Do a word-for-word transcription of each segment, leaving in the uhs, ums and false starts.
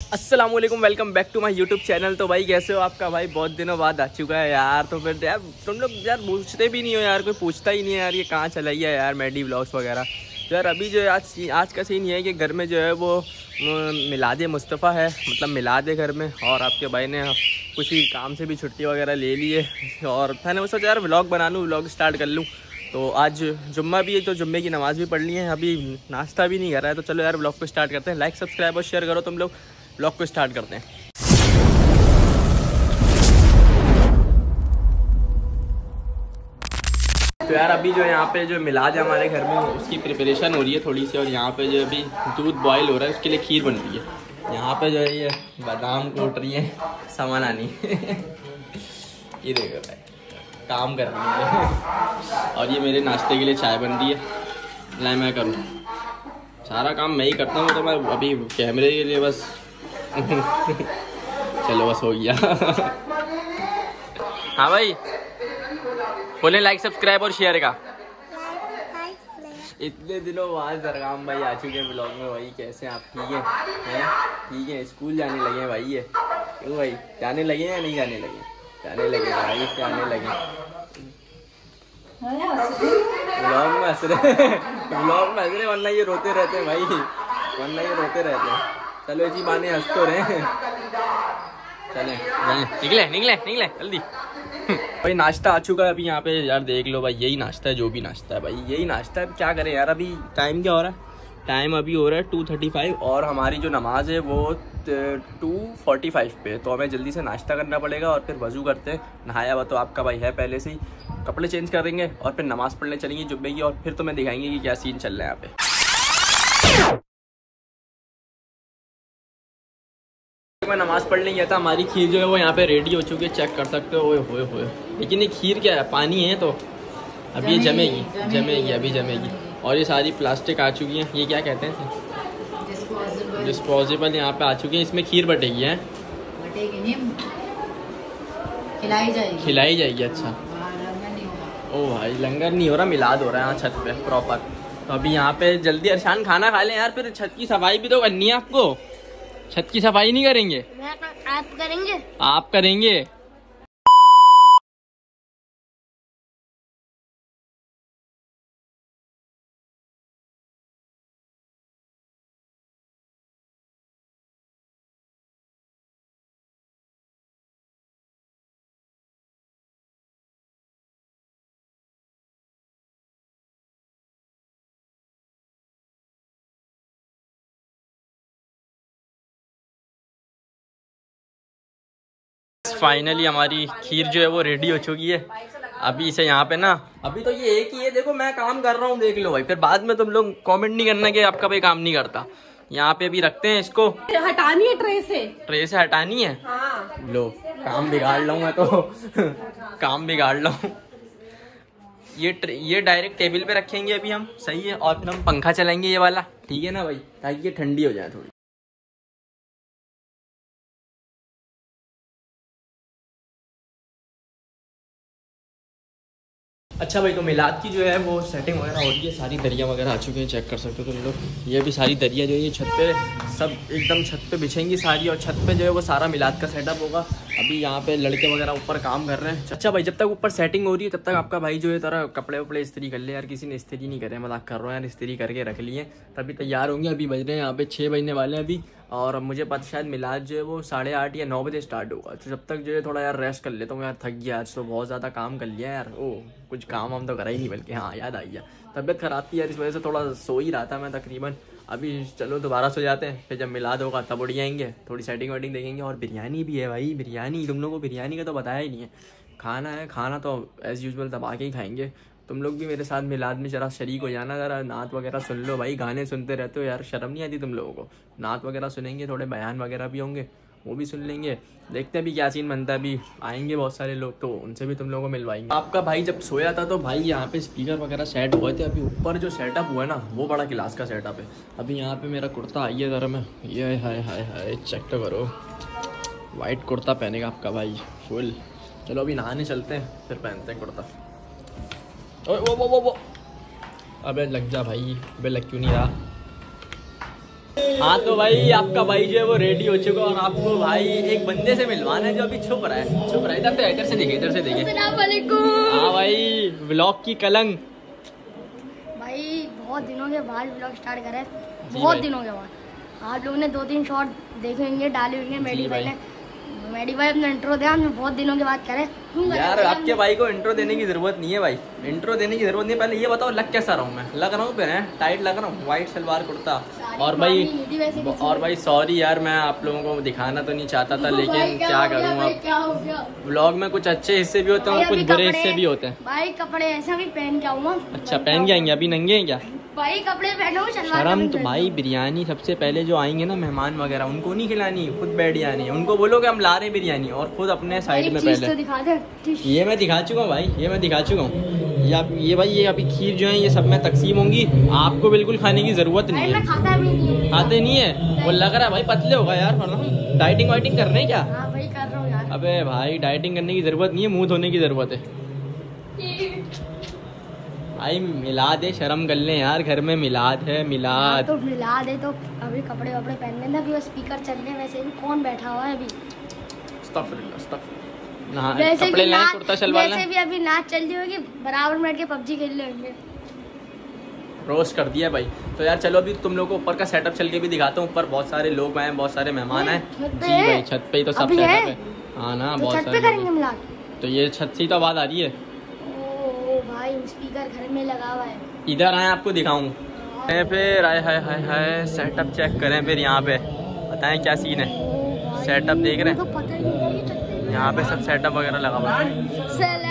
अस्सलाम वालेकुम, welcome back to my YouTube channel. तो भाई कैसे हो? आपका भाई बहुत दिनों बाद आ चुका है यार। तो फिर यार तुम लोग यार पूछते भी नहीं हो यार, कोई पूछता ही नहीं है यार ये कहाँ चला है यार मैडी व्लॉग्स वगैरह। तो यार अभी जो है आज आज का सीन ये है कि घर में जो है वो मिलाद मुस्तफ़ा है, मतलब मिलाद है घर में। और आपके भाई ने कुछ ही काम से भी छुट्टी वगैरह ले ली है और मैंने सोचा यार व्लॉग बना लूँ, व्लॉग स्टार्ट कर लूँ। तो आज जुम्मा भी है तो जुम्मे की नमाज़ भी पढ़ ली है, अभी नाश्ता भी नहीं कर रहा है। तो चलो यार व्लॉग को स्टार्ट करते हैं। लाइक सब्सक्राइब और शेयर करो तुम लोग। व्लॉग को स्टार्ट करते हैं। तो यार अभी जो यहाँ पे जो मिलाद है हमारे घर में उसकी प्रिपरेशन हो रही है थोड़ी सी। और यहाँ पे जो अभी दूध बॉयल हो रहा है उसके लिए खीर बन रही है। यहाँ पे जो है ये बादाम कूट रही है सामान आनी ये देखो भाई काम कर रही है। और ये मेरे नाश्ते के लिए चाय बन रही है। ला मैं करूँ सारा काम मैं ही करता हूँ, तो मैं अभी कैमरे के लिए बस चलो बस हो गया। हाँ भाई बोले लाइक सब्सक्राइब और शेयर का। इतने दिनों बाद जरगाम भाई आ चुके हैं ब्लॉग में। भाई कैसे आप? ठीक है हैं? ठीक है। स्कूल जाने लगे हैं भाई ये? क्यों भाई जाने लगे या नहीं जाने लगे? जाने लगे भाई, जाने लगे। ब्लॉग में हंस रहे ब्लॉग में हंस रहे, वरना ये रोते रहते हैं भाई, वरना ये रोते रहते हैं। चलो इसी बहाने हंस तो रहे। चले निकले निकले निकले जल्दी। भाई नाश्ता आ चुका है अभी यहाँ पे। यार देख लो भाई यही नाश्ता है, जो भी नाश्ता है भाई यही नाश्ता है। क्या करें यार, अभी टाइम क्या हो रहा है? टाइम अभी हो रहा है टू थर्टी फाइव और हमारी जो नमाज है वो टू फोर्टी फाइव पे। तो हमें जल्दी से नाश्ता करना पड़ेगा और फिर वज़ू करते हैं। नहाया हुआ तो आपका भाई है पहले से ही, कपड़े चेंज करेंगे और फिर नमाज़ पढ़ने चलेंगे जुम्मे की। और फिर तुम्हें दिखाएंगे कि क्या सीन चल रहा है यहाँ पे। मैं नमाज़ पढ़ने गया था, हमारी खीर जो है वो यहाँ पे रेडी हो चुकी है, चेक कर सकते हो। ओए होए होए, लेकिन ये खीर क्या है? पानी है तो अभी ये जमेगी जमेगी अभी जमेगी। और ये सारी प्लास्टिक आ चुकी है, ये क्या कहते हैं? डिस्पोजेबल यहाँ पे आ चुकी है। इसमें खीर बटेगी है, खिलाई जाएगी खिलाई जाएगी। अच्छा ओ भाई लंगर नहीं हो रहा, मिलाद हो रहा है यहाँ छत पे प्रॉपर। तो अभी यहाँ पे जल्दी अरशान खाना खा लें यार, फिर छत की सफाई भी तो करनी है आपको। छत की सफाई नहीं करेंगे? आप करेंगे? आप करेंगे। फाइनली हमारी खीर जो है वो रेडी हो चुकी है। अभी इसे यहाँ पे ना, अभी तो ये एक ही है, देखो मैं काम कर रहा हूँ देख लो भाई, फिर बाद में तुम लोग कमेंट नहीं करना कि आपका भाई काम नहीं करता। यहाँ पे अभी रखते हैं इसको, हटानी है ट्रे से, ट्रे से हटानी है। हाँ। लो काम बिगाड़ लूँ मैं तो काम बिगाड़ लूँ। ये ये डायरेक्ट टेबल पे रखेंगे अभी हम, सही है। और फिर हम पंखा चलाएंगे ये वाला, ठीक है ना भाई, ताकि ये ठंडी हो जाए थोड़ी। अच्छा भाई तो मिलाद की जो है वो सेटिंग वगैरह हो रही है, सारी दरिया वगैरह आ चुकी हैं, चेक कर सकते हो तुम लोग। ये भी सारी दरिया जो है ये छत पे सब एकदम छत पे बिछेंगी सारी। और छत पे जो है वो सारा मिलाद का सेटअप होगा। अभी यहाँ पे लड़के वगैरह ऊपर काम कर रहे हैं। अच्छा भाई जब तक ऊपर सेटिंग हो रही है तब तक आपका भाई जो है तरह कपड़े वपड़े इस्त्री कर ले। यार किसी ने इस्त्री नहीं करे, मजाक कर रहा हूँ यार, इस्त्री करके रख लिए तभी तैयार होंगे। अभी बज रहे हैं यहाँ पे छः बजने वाले हैं अभी। और अब मुझे पता शायद मिलाद जो है वो साढ़े आठ या नौ बजे स्टार्ट होगा। तो जब तक जो है थोड़ा यार रेस्ट कर लेता हूँ यार, थक गया आज तो, बहुत ज़्यादा काम कर लिया यार। ओ कुछ काम हम तो करा ही नहीं, बल्कि हाँ याद आ गया तबीयत ख़राब थी यार, इस वजह से थोड़ा सो ही रहा था मैं तकरीबन। अभी चलो दोबारा सो जाते हैं, फिर जब मिलाद होगा तब उड़ जाएंगे, थोड़ी सेटिंग वेटिंग देखेंगे। और बिरयानी भी है भाई, बिरयानी तुम लोगों को बिरयानी का तो बताया ही नहीं है। खाना है, खाना तो एज़ यूजुअल दबा के ही खाएंगे। तुम लोग भी मेरे साथ मिलाद में जरा शरीक हो जाना, ज़रा नात वगैरह सुन लो भाई। गाने सुनते रहते हो यार, शर्म नहीं आती तुम लोगों को? नात वगैरह सुनेंगे, थोड़े बयान वगैरह भी होंगे, वो भी सुन लेंगे। देखते हैं अभी क्या सीन बनता है। अभी आएंगे बहुत सारे लोग तो उनसे भी तुम लोगों को मिलवाएंगे। आपका भाई जब सोया था तो भाई यहाँ पे स्पीकर वगैरह सेट हुए थे। अभी ऊपर जो सेटअप हुआ है ना वो बड़ा क्लास का सेटअप है। अभी यहाँ पे मेरा कुर्ता आई है ज़रा, मैं ये हाय हाय हाय चेक तो करो, वाइट कुर्ता पहनेगा आपका भाई फुल। चलो अभी नहाने चलते हैं फिर पहनते हैं कुर्ता। ओ वो वो वो वो अबे लग जा भाई, अबे लग क्यों नहीं रहा? हाँ तो भाई आपका भाई जो है वो रेडी हो चुका है और आपको भाई एक बंदे से मिलवाना है जो अभी छुप रहा है छुप रहा है इधर तो इधर से देखे इधर से देखे। अस्सलाम वालेकुम। हाँ भाई व्लॉग की कलंग भाई बहुत दिनों के बाद व्लॉग स्टार्ट करा है, बहुत दिनों के बाद। आप लोगों ने दो तीन शॉट देखे होंगे डाले होंगे। मेडी भाई ने मेडी भाई अपना इंट्रो दिया, हमने बहुत दिनों के बाद करे। यार आपके भाई को इंट्रो देने की जरूरत नहीं है भाई, इंट्रो देने की जरूरत नहीं है। पहले ये बताओ लग कैसा रहा हूँ मैं? लग रहा हूँ फिर है टाइट लग रहा हूँ, व्हाइट सलवार कुर्ता। और भाई और भाई सॉरी यार मैं आप लोगों को दिखाना तो नहीं चाहता था लेकिन क्या करूँ अब, व्लॉग में कुछ अच्छे हिस्से भी होते हैं और कुछ बुरे हिस्से भी होते हैं। भाई कपड़े ऐसा भी पहन के आऊंगा। अच्छा पहन के आएंगे? अभी नंगे हैं क्या भाई? कपड़े पहनो शर्म तो भाई। बिरयानी सबसे पहले जो आएंगे ना मेहमान वगैरह उनको नहीं खिलानी, खुद बैठ जानी। उनको बोलो कि हम ला रहे हैं बिरयानी और खुद अपने साइड में पहले। तो दिखा दे। ये मैं दिखा चुका हूँ भाई, ये मैं दिखा चुका हूँ। ये आप ये भाई ये अभी खीर जो है ये सब में तकसीम होंगी, आपको बिल्कुल खाने की जरूरत नहीं है। खाता भी नहीं है। खाते नहीं है? वो लग रहा है भाई पतले होगा यार, वरना डाइटिंग वाइटिंग कर रहे हैं क्या? हाँ भाई कर रहा हूँ यार। अबे भाई डाइटिंग करने की जरूरत नहीं है, मुंह धोने की जरूरत है। भाई मिलाद है, शर्म कर ले यार, घर में मिलाद है। मिलाद तो मिलाद है तो अभी कपड़े वपड़े पहनने ना, अभी स्पीकर चल रहे हैं। वैसे भी कौन बैठा हुआ है अभी? अस्तगफिरुल्लाह, अस्तगफिरुल्लाह। वैसे कपड़े भी लाए नाच कुर्ता शलवार वैसे भी अभी नाच चल रही होगी, बराबर बैठ के पबजी खेल रहे होंगे। रोस्ट कर दिया भाई। तो यार चलो अभी तुम लोगों को ऊपर का सेटअप चल के भी दिखाता हूँ। ऊपर बहुत सारे लोग आए, बहुत सारे मेहमान आए जी भाई। छत पे ही तो सब सेटअप है। हाँ ना तो बहुत छत सारे पे करेंगे मिलाद। तो ये छत से ही तो आवाज आ रही है। ओ भाई स्पीकर घर में लगा हुआ है। इधर आए आपको दिखाऊं फिर। आए हाय हाय हाय सेटअप चेक करें फिर। यहाँ पे बताएं क्या सीन है। सेटअप देख रहे हैं? यहाँ पे सब सेटअप वगैरह लगा हुआ है।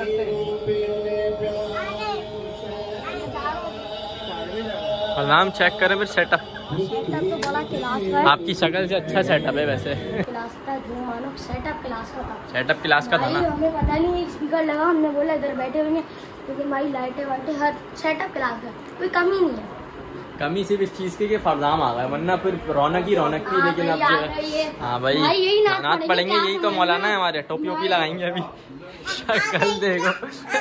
नाम चेक करें फिर। सेटअप सेटअप तो बड़ा क्लास है। आपकी शक्ल से अच्छा सेटअप है वैसे। क्लास का जो मानो सेटअप क्लास का था। सेटअप क्लास का था ना? हमें पता नहीं स्पीकर लगा, हमने बोला इधर बैठे होंगे क्योंकि भाई लाइटें वाइटें हर सेटअप क्लास का कोई कमी नहीं है। कमी सिर्फ इस चीज की कि फरदाम आ गया, वरना फिर रौनक ही रौनक थी। लेकिन अब जो हाँ भाई नाच पढ़ेंगे, यही तो मौलाना है हमारे। टोपी ओपी लगाएंगे अभी। शक्ल देखो।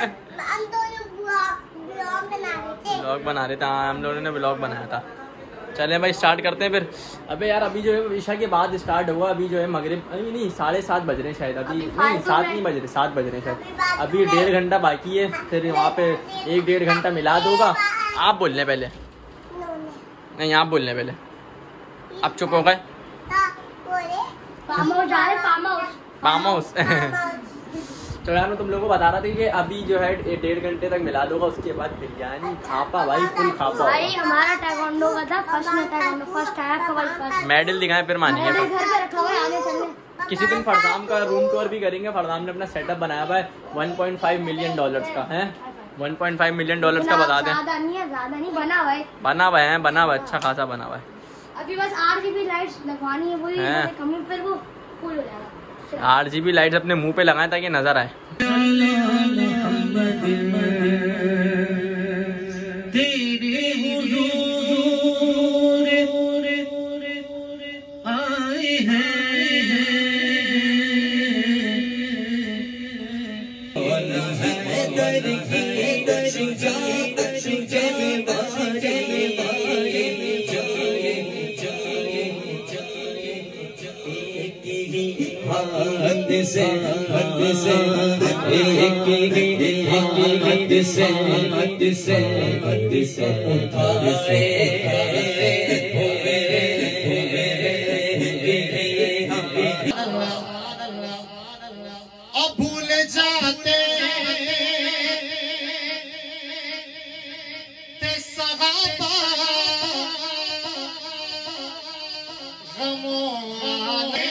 ब्लॉग बना रहे थे। हाँ हम लोगों ने ब्लॉग बनाया था। चलें भाई स्टार्ट करते हैं फिर। अबे यार अभी जो है ईशा के बाद स्टार्ट हुआ। अभी जो है मगरिब अभी नहीं साढ़े सात बज रहे हैं शायद। अभी नहीं सात नहीं बज रहे, सात बज रहे हैं शायद। अभी डेढ़ घंटा बाकी है, फिर वहाँ पे एक डेढ़ घंटा मिलाद होगा। आप बोल रहे पहले? नहीं आप बोल रहे पहले। आप चुप हो गए? Farm house. तो यार मैं तुम लोगों को बता रहा था कि अभी जो है डेढ़ घंटे तक मिला दूंगा, उसके बाद बिरयानी खापा भाई, फुल खापा। भाई हमारा टाइकोंडो का था, फर्स्ट में टाइकोंडो फर्स्ट आया का भाई फर्स्ट। मेडल दिखाएं फिर मानेंगे। घर पे रखा हुआ है, आगे चलने। किसी दिन फरदाम का रूम टूर भी करेंगे। फरदाम ने अपना सेटअप बनाया हुआ है one point five million dollars का है। One point five million dollars का बता दें। ज्यादा नहीं है, ज्यादा नहीं बना हुआ है। बना हुआ है, बना हुआ अच्छा खासा बना हुआ है। अभी बस आरजीबी लाइट्स लगवानी है, वही कमी फिर वो फुल हो जाएगा। आरजीबी लाइट्स अपने मुंह पे लगाएं ताकि नजर आए। हद से हद से एक हद से हद से हद से उठाए अब भूल जाते ते सहाबा गमों वाले।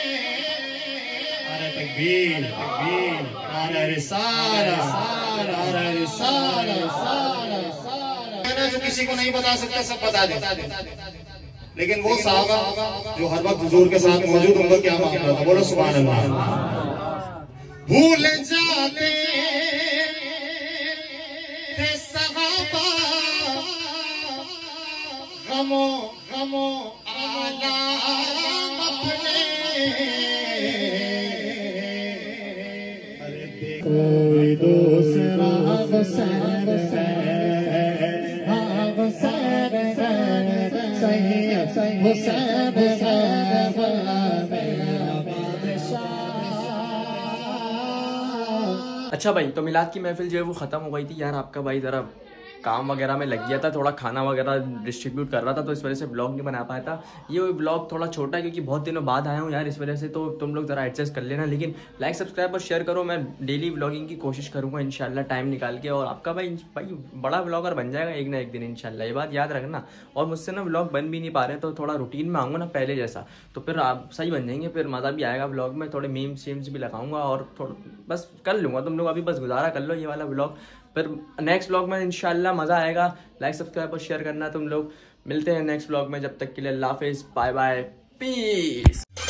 तकबीर तकबीर नारा रिसाला नारा रिसाला सारा। जो किसी को नहीं बता सकता सब बता दे, लेकिन वो साहबा जो हर वक्त हुजूर के साथ मौजूद, उनका क्या मामला था? बोलो सुभान अल्लाह। भूल जाते थे सहाबा गमो गमो आलाम अपने। कोई दूसरा बसर है, हाँ बसर है, सही है सही अच्छा भाई, तो मिलाद की महफिल जो है वो ख़त्म हो गई थी यार। आपका भाई ज़रा काम वगैरह में लग गया था, थोड़ा खाना वगैरह डिस्ट्रीब्यूट कर रहा था, तो इस वजह से ब्लॉग नहीं बना पाया था। ये ब्लॉग थोड़ा छोटा है क्योंकि बहुत दिनों बाद आया हूँ यार, इस वजह से तो तुम लोग ज़रा एडजस्ट कर लेना। लेकिन लाइक सब्सक्राइब और शेयर करो, मैं डेली व्लॉगिंग की कोशिश करूँगा इंशाल्लाह टाइम निकाल के। और आपका भाई भाई बड़ा व्लॉगर बन जाएगा एक ना एक दिन इंशाल्लाह, ये बात याद रखना। और मुझसे ना व्लॉग बन भी नहीं पा रहे, तो थोड़ा रूटीन में आऊँगा ना पहले जैसा, तो फिर आप सही बन जाएंगे, फिर मज़ा भी आएगा व्लॉग में। थोड़े मीम्स शीम्स भी लगाऊंगा और थोड़ा बस कर लूँगा। तुम लोग अभी बस गुजारा कर लो ये वाला व्लॉग, फिर नेक्स्ट व्लॉग में इंशाल्लाह मज़ा आएगा। लाइक सब्सक्राइब और शेयर करना तुम लोग। मिलते हैं नेक्स्ट व्लॉग में, जब तक के लिए अल्लाह हाफिज़, बाय बाय, पीस।